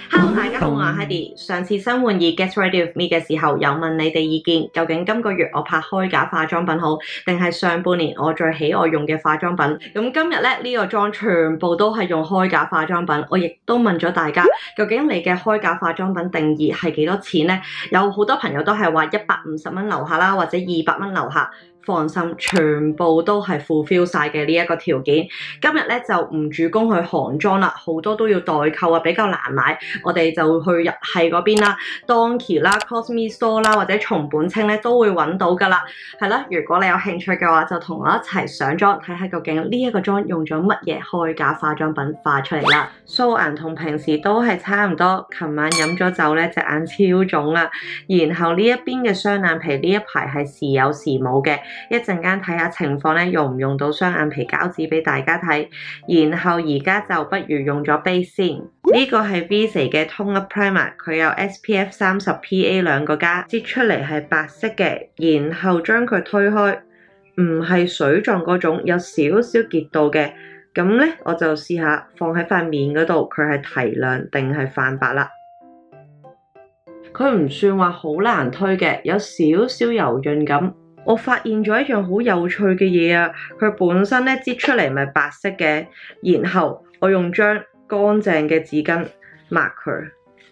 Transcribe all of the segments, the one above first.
Hello，大家好，我係 Heidi。上次新玩意 Get Ready With Me 嘅時候，有問你哋意見，究竟今個月我拍開架化妝品好，定係上半年我最喜愛用嘅化妝品？咁今日咧呢個妝全部都係用開架化妝品。我亦都問咗大家，究竟你嘅開架化妝品定義係幾多錢呢？有好多朋友都係話150蚊樓下啦，或者200蚊樓下。放心，全部都係 fulfill 晒嘅呢一個條件。今日咧就唔主攻去韓妝啦，好多都要代購啊，比較難買。我哋就去日系嗰邊啦 ，Donkey 啦、Cosme Store 啦，或者松本清咧都會揾到噶啦。係啦，如果你有興趣嘅話，就同我一齊上妝睇下究竟呢一個妝用咗乜嘢開架化妝品化出嚟啦。素顏同平時都係差唔多。琴晚飲咗酒咧，隻眼超腫啦。然後呢一邊嘅雙眼皮呢一排係時有時冇嘅。一陣間睇下情況咧，用唔用到雙眼皮膠紙俾大家睇。然後而家就不如用咗 base 先。呢個係 Vise 嘅 Tone Up Primer， 佢有 SPF 30 PA 兩個加，擠出嚟係白色嘅。然後將佢推開，唔係水狀嗰種，有少少結度嘅。咁咧，我就試下放喺塊面嗰度，佢係提亮定係泛白啦。佢唔算話好難推嘅，有少少柔潤感。我發現咗一樣好有趣嘅嘢啊！佢本身咧擠出嚟咪白色嘅，然後我用張乾淨嘅紙巾抹佢，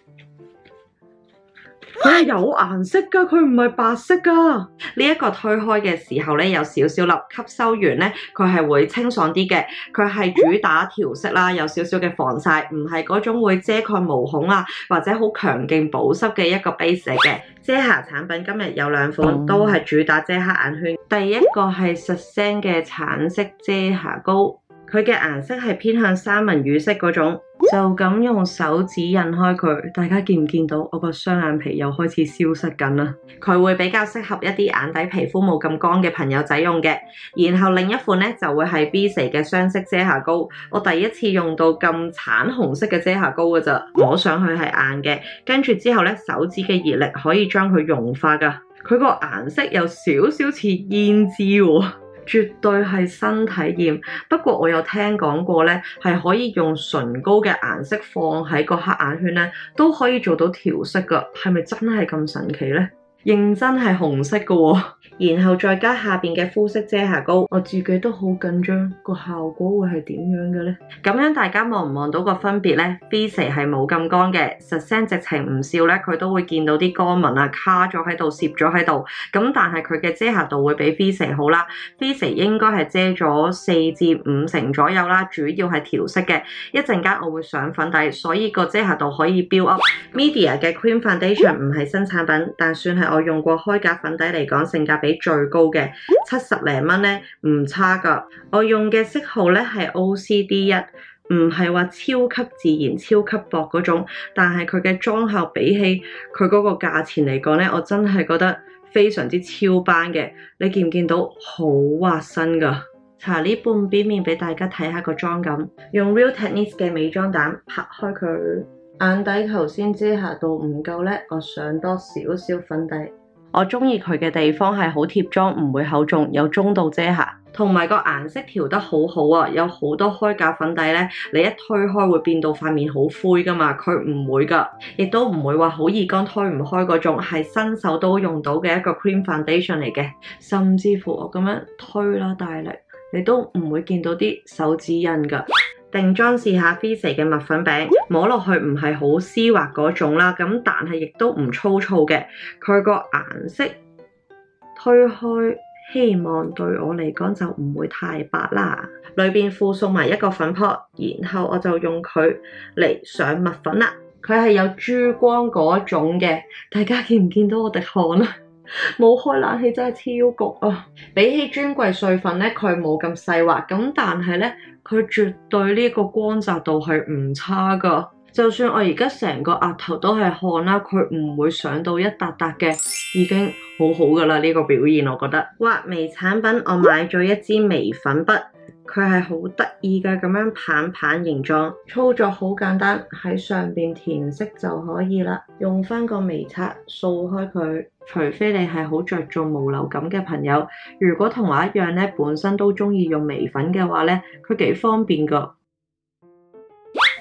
佢係有顏色㗎，佢唔係白色㗎。呢一個推開嘅時候咧，有少少粒，吸收完咧，佢係會清爽啲嘅。佢係主打調色啦，有少少嘅防曬，唔係嗰種會遮蓋毛孔啊，或者好強勁保濕嘅一個 base 嚟嘅。遮瑕產品今日有兩款，都係主打遮黑眼圈。第一個係SSENSE嘅橙色遮瑕膏，佢嘅顏色係偏向三文魚色嗰種。就咁用手指印開佢，大家見唔見到我個雙眼皮又開始消失緊啦？佢會比較適合一啲眼底皮膚冇咁乾嘅朋友仔用嘅。然後另一款咧就會係 Vise 嘅雙色遮瑕膏，我第一次用到咁橙紅色嘅遮瑕膏㗎咋，摸上去係硬嘅，跟住之後咧手指嘅熱力可以將佢融化㗎，佢個顏色有少少似胭脂喎。絕對係新體驗，不過我有聽講過咧，係可以用唇膏嘅顏色放喺個黑眼圈咧，都可以做到調色㗎，係咪真係咁神奇咧？認真係紅色㗎喎，然後再加下邊嘅膚色遮瑕膏，我自己都好緊張，個效果會係點樣嘅咧？咁樣大家望唔望到個分別咧？Vise 係冇咁乾嘅，SSENSE直情唔笑咧，佢都會見到啲乾紋啊卡咗喺度，攝咗喺度。咁但係佢嘅遮瑕度會比 Vise 好啦 ，Vise 應該係遮咗4至5成左右啦，主要係調色嘅。一陣間我會上粉底，所以個遮瑕度可以 build up。Media 嘅 Cream Foundation 唔係新產品，但算係我用過開架粉底嚟講性價比最高嘅，70零蚊咧唔差㗎。我用嘅色號咧係 OCD1，唔係話超級自然、超級薄嗰種，但係佢嘅妝效比起佢嗰個價錢嚟講咧，我真係覺得非常之超班嘅。你見唔見到好滑身㗎？搽呢半邊面俾大家睇下個妝感，用 Real Techniques 嘅美妝蛋拍開佢。眼底頭先遮瑕度唔夠咧，我上多少少粉底。我中意佢嘅地方係好貼妝，唔會厚重，有中度遮瑕，同埋個顏色調得好好啊！有好多開架粉底咧，你一推開會變到塊面好灰噶嘛，佢唔會噶，亦都唔會話好易乾推唔開嗰種，係新手都用到嘅一個 cream foundation 嚟嘅。甚至乎我咁樣推啦大力，你都唔會見到啲手指印噶。定妝試下 Vise 嘅蜜粉餅，摸落去唔係好絲滑嗰種啦，咁但係亦都唔粗糙嘅。佢個顏色推開，希望對我嚟講就唔會太白啦。裏邊附送埋一個粉撲，然後我就用佢嚟上蜜粉啦。佢係有珠光嗰種嘅，大家見唔見到我滴汗啊？冇開冷氣真係超焗啊！比起專櫃碎粉咧，佢冇咁細滑，咁但係咧，佢絕對呢個光澤度係唔差噶。就算我而家成個額頭都係汗啦，佢唔會上到一笪笪嘅，已經好好噶啦呢個表現，我覺得。畫眉產品我買咗一支眉粉筆。佢係好得意嘅咁樣棒棒形狀，操作好簡單，喺上邊填色就可以啦。用翻個眉刷掃開佢，除非你係好着重無流感嘅朋友，如果同我一樣咧，本身都中意用眉粉嘅話咧，佢幾方便噶。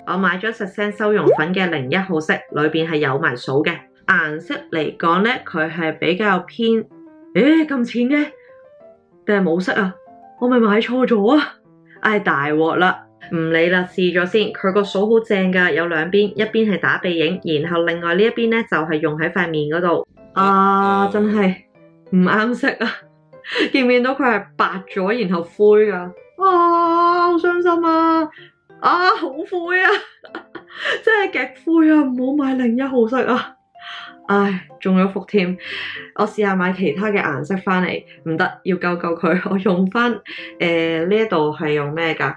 我買咗10cent修容粉嘅01號色，裏邊係有埋數嘅。顏色嚟講咧，佢係比較偏，咁淺嘅，定係冇色啊？我咪買錯咗啊！唉，大鑊啦！唔理啦，試咗先。佢個數好正㗎，有兩邊，一邊係打鼻影，然後另外呢一邊咧就係用喺塊面嗰度。啊，真係唔啱色啊！見唔見到佢係白咗，然後灰㗎？啊，好傷心啊！啊，好灰啊！真係極灰啊！唔好買01號色啊！唉，中咗伏添。我試下買其他嘅顏色翻嚟，唔得，要救救佢。我用翻呢一度係用咩㗎？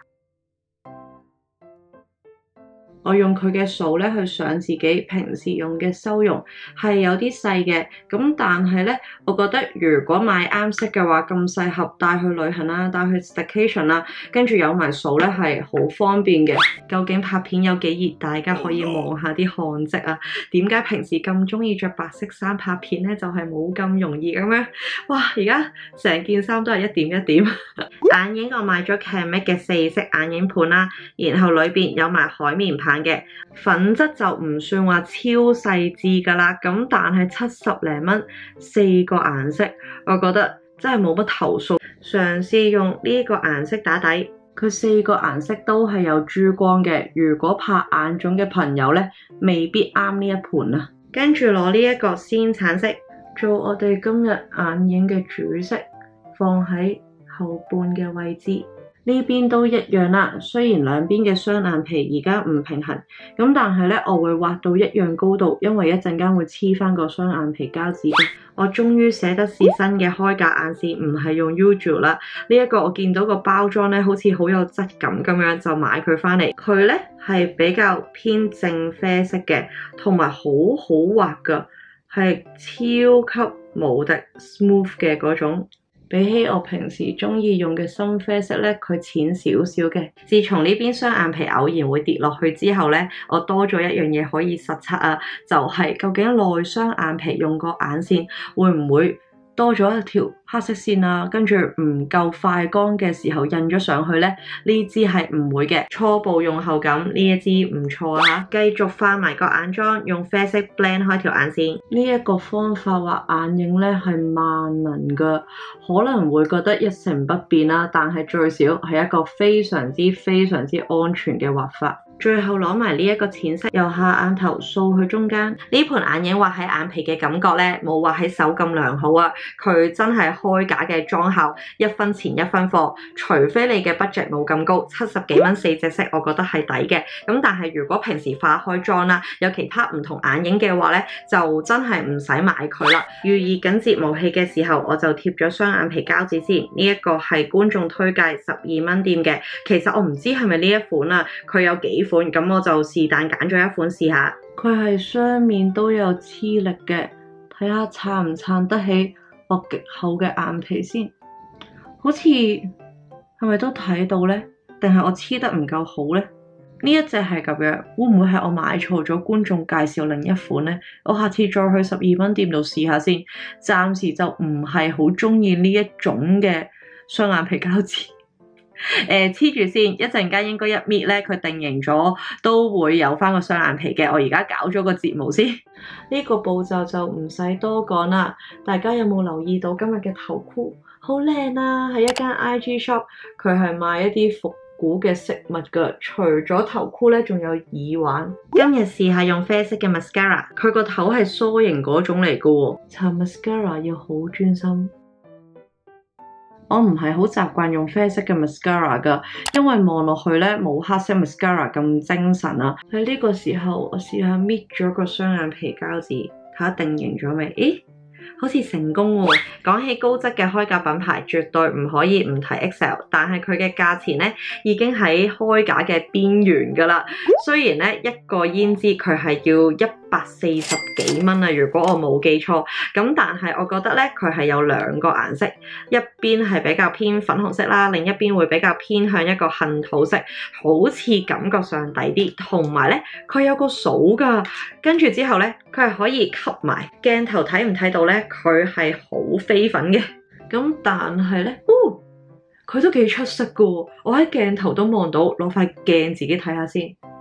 我用佢嘅數咧去上自己平時用嘅修容，係有啲細嘅，咁但係咧，我覺得如果買啱色嘅話，咁細盒帶去旅行啦，帶去 staycation 啦，跟住有埋數咧係好方便嘅。究竟拍片有幾熱？大家可以望下啲汗跡啊！點解平時咁中意着白色衫拍片咧？就係冇咁容易咁樣。哇！而家成件衫都係一點一點。眼影我買咗 Canmake 嘅4色眼影盤啦，然後裏邊有埋海綿棒嘅粉質就唔算話超細緻㗎啦，咁但係70零蚊4個顏色，我覺得真係冇乜投訴。嘗試用呢個顏色打底，佢4個顏色都係有珠光嘅，如果怕眼腫嘅朋友咧，未必啱呢一盤啊。跟住攞呢一個鮮橙色做我哋今日眼影嘅主色，放喺後半嘅位置。呢邊都一樣啦，雖然兩邊嘅雙眼皮而家唔平衡，咁但係咧我會畫到一樣高度，因為一陣間會黐翻個雙眼皮膠紙嘅。我終於捨得試新嘅開架眼線，唔係用 Usual 啦。呢一個我見到個包裝咧，好似好有質感咁樣，就買佢翻嚟。佢咧係比較偏正啡色嘅，同埋好好畫噶，係超級無敵 smooth 嘅嗰種。比起我平時中意用嘅深啡色咧，佢淺少少嘅。自從呢邊雙眼皮偶然會跌落去之後咧，我多咗一樣嘢可以實測啊，就係究竟內雙眼皮用個眼線會唔會多咗一條黑色線啊，跟住唔夠快乾嘅時候印咗上去咧，呢支係唔會嘅。初步用後感呢一支唔錯啊，繼續化埋個眼妝，用啡色 blend 開條眼線。呢一個方法畫眼影咧係萬能㗎，可能會覺得一成不變啦，但係最少係一個非常之安全嘅畫法。最後攞埋呢一個淺色，由下眼頭掃去中間。呢盤眼影畫喺眼皮嘅感覺咧，冇畫喺手咁良好啊！佢真係開架嘅妝效，1分錢1分貨。除非你嘅 budget 冇咁高，70幾蚊4隻色，我覺得係抵嘅。咁但係如果平時化開妝啦，有其他唔同眼影嘅話咧，就真係唔使買佢啦。預熱緊睫毛器嘅時候，我就貼咗雙眼皮膠紙先。呢一個係觀眾推介12蚊店嘅，其實我唔知係咪呢一款啊，佢有幾款，咁我就是但揀咗一款試下。佢係雙面都有黐力嘅，睇下撐唔撐得起我極厚嘅眼皮先。好似係咪都睇到呢？定係我黐得唔夠好呢？呢一隻係咁樣，會唔會係我買錯咗觀眾介紹另一款呢？我下次再去12蚊店度試下先。暫時就唔係好中意呢一種嘅雙眼皮膠紙。黐住先，一陣間應該一搣咧，佢定型咗都會有翻個雙眼皮嘅。我而家搞咗個睫毛先，呢個步驟就唔使多講啦。大家有冇留意到今日嘅頭箍好靚啊？係一間 IG shop， 佢係賣一啲復古嘅飾物噶。除咗頭箍咧，仲有耳環。今日試下用啡色嘅 mascara， 佢個頭係梳形嗰種嚟噶喎。搽 mascara 要好專心。我唔係好習慣用啡色嘅 mascara 噶，因為望落去咧冇黑色 mascara 咁精神啊。喺呢個時候，我試下搣咗個雙眼皮膠紙，睇下定型咗未？咦，好似成功喎！講起高質嘅開架品牌，絕對唔可以唔提 XL， 但係佢嘅價錢咧已經喺開架嘅邊緣噶啦。雖然咧一個胭脂佢係要140幾蚊啊，如果我冇記錯，咁但係我覺得咧佢係有兩個顏色，一邊係比較偏粉紅色啦，另一邊會比較偏向一個杏桃色，好似感覺上抵啲，同埋咧佢有個掃噶，跟住之後咧佢係可以吸埋鏡頭，睇唔睇到咧？佢係好飛粉嘅，咁但係咧，佢都幾出色噶，我喺鏡頭都望到，攞塊鏡自己睇下先。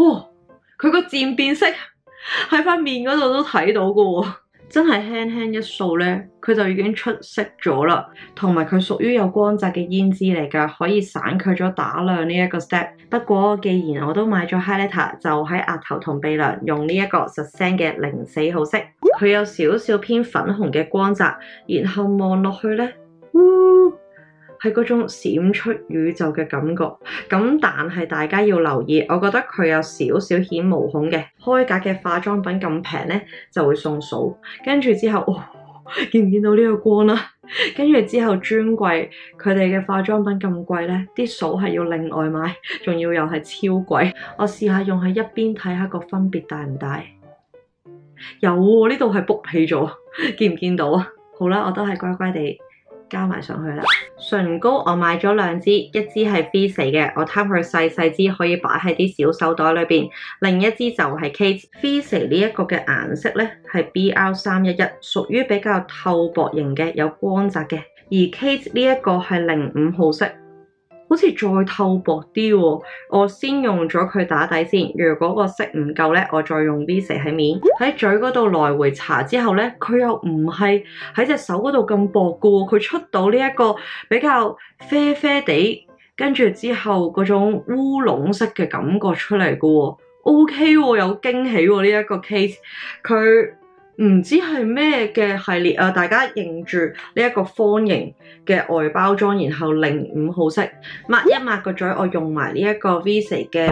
哇！佢個漸變色喺塊面嗰度都睇到噶喎，真係輕輕一掃咧，佢就已經出色咗啦。同埋佢屬於有光澤嘅胭脂嚟㗎，可以省卻咗打亮呢一個 step。不過既然我都買咗 highlighter，就喺額頭同鼻梁用呢一個實聲嘅04號色，佢有少少偏粉紅嘅光澤，然後望落去咧，係嗰種閃出宇宙嘅感覺。咁但係大家要留意，我覺得佢有少少顯毛孔嘅。開架嘅化妝品咁平咧，就會送數。跟住之後，見唔見到呢個光啦？跟住之後專櫃佢哋嘅化妝品咁貴咧，啲數係要另外買，仲要又係超貴。我試下用喺一邊睇下個分別大唔大？有喎，呢度係卜起咗，見唔見到啊？好啦，我都係乖乖地加埋上去啦。唇膏我買咗2支，一支係 Face 嘅，我貪佢細支可以擺喺啲小手袋裏邊；另一支就係 Kate Face 呢一個嘅顏色咧係 BR311，屬於比較透薄型嘅，有光澤嘅。而 Kate 呢一個係05號色，好似再透薄啲喎。我先用咗佢打底先，如果個色唔夠咧，我再用 Face 喺面。喺嘴嗰度來回搽之後咧，佢又唔係喺隻手嗰度咁薄噶喎，佢出到呢一個比較啡啡地，跟住之後嗰種烏龍色嘅感覺出嚟噶喎。OK 喎，有驚喜喎呢一個 case， 佢唔知係咩嘅系列啊！大家認住呢一個方形嘅外包裝，然後05號色，抹一抹個嘴，我用埋呢一個 Vise 嘅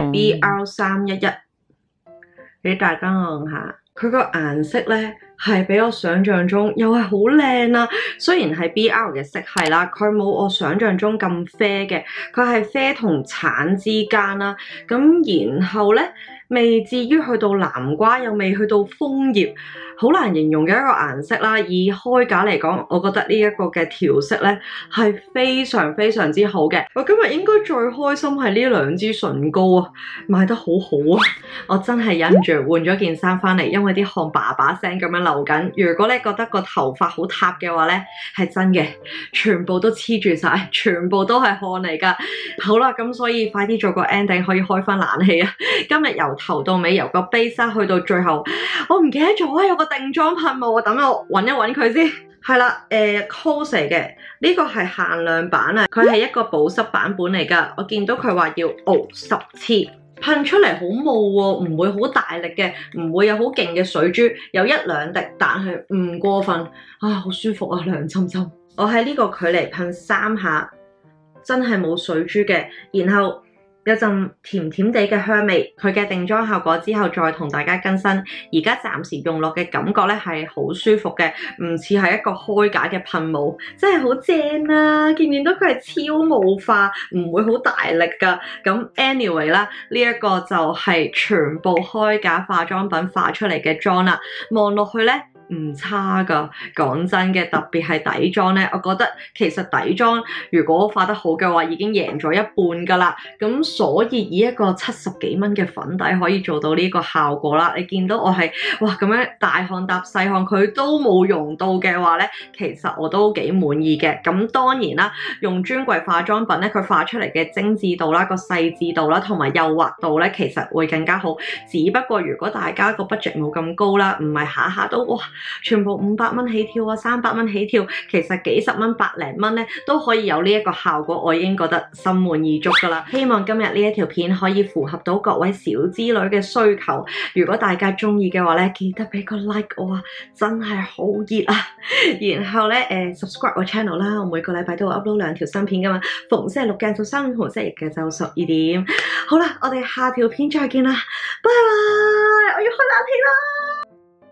BR311，俾大家望下。佢個顏色咧係比我想象中又係好靚啦。雖然係 BR 嘅色系啦，佢冇我想象中咁啡嘅，佢係啡同橙之間啦。咁然後咧，未至於去到南瓜，又未去到楓葉，好難形容嘅一個顏色啦。以開架嚟講，我覺得呢一個嘅調色咧係非常非常之好嘅。我今日應該最開心係呢2支唇膏啊，賣得好好啊！我真係忍唔住換咗件衫翻嚟，因為啲汗叭叭聲咁樣流緊。如果你覺得個頭髮好塌嘅話咧，係真嘅，全部都黐住晒，全部都係汗嚟噶。好啦，咁所以快啲做個 ending， 可以開翻冷氣啊！今日由頭到尾，由個 base 去到最後，我唔記得咗有個定妝噴霧，等我揾一揾佢先。係啦，COS 嘅呢個係限量版啊，佢係一個保濕版本嚟噶。我見到佢話要熬10次，噴出嚟好霧喎，唔會好大力嘅，唔會有好勁嘅水珠，有1-2滴，但係唔過分啊，好舒服啊，涼浸浸。我喺呢個距離噴3下，真係冇水珠嘅，然後有陣甜甜地嘅香味，佢嘅定妝效果之後再同大家更新。而家暫時用落嘅感覺咧係好舒服嘅，唔似係一個開架嘅噴霧，真係好正啊！見唔見到佢係超霧化，唔會好大力噶。咁 anyway 啦，呢一個就係全部開架化妝品化出嚟嘅妝啦，望落去咧唔差噶，講真嘅，特別係底妝咧，我覺得其實底妝如果化得好嘅話，已經贏咗一半噶啦。咁所以以一個70幾蚊嘅粉底可以做到呢個效果啦。你見到我係哇咁樣大汗搭細汗，佢都冇溶到嘅話咧，其實我都幾滿意嘅。咁當然啦，用專櫃化妝品咧，佢化出嚟嘅精緻度啦、個細緻度啦，同埋幼滑度咧，其實會更加好。只不過如果大家個 budget 冇咁高啦，唔係下下都哇全部500蚊起跳啊，300蚊起跳，其實幾十蚊、百零蚊咧都可以有呢一個效果，我已經覺得心滿意足噶啦。希望今日呢一條片可以符合到各位小資女嘅需求。如果大家中意嘅話咧，記得俾個 like 我啊，真係好熱啊！然後咧subscribe 我 channel 啦，我每個禮拜都會 upload 2條新片噶嘛，逢星期六嘅就3，逢星期日嘅就12點。好啦，我哋下條片再見啦，拜拜！我要開冷氣啦。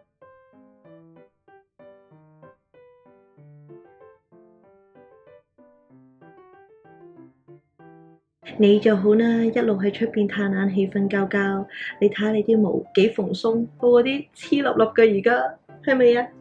你就好啦，一路喺出邊嘆冷氣瞓覺覺，你睇下你啲毛幾蓬鬆，我嗰啲黐笠笠嘅而家，係咪啊？